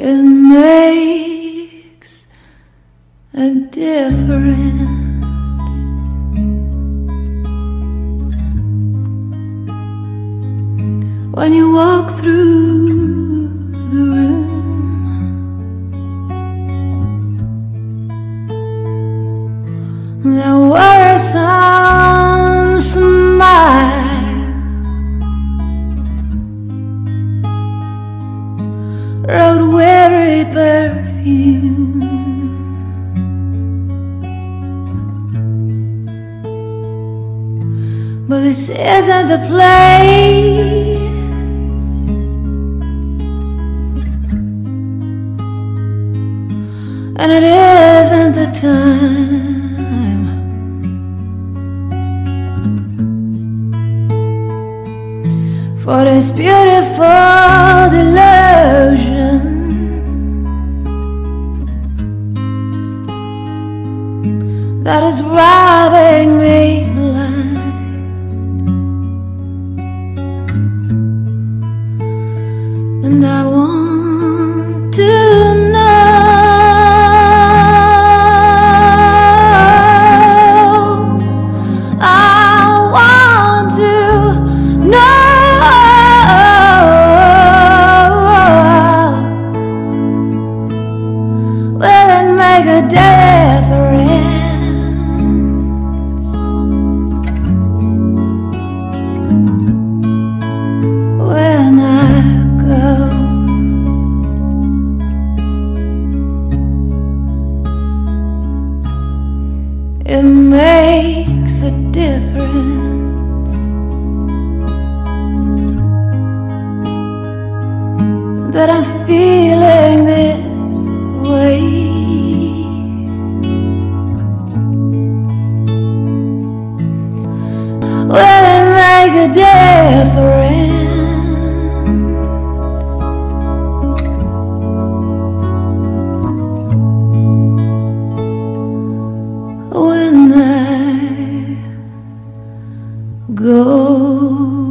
It makes a difference. When you walk through the room, that worrisome smile, road-weary perfume, but this isn't the place, and it isn't the time for this beautiful delusion that is robbing me blind. And I want to know, I want to know, will it make a difference when I go? It makes a difference that I'm feeling this way. Will it make a difference when I go?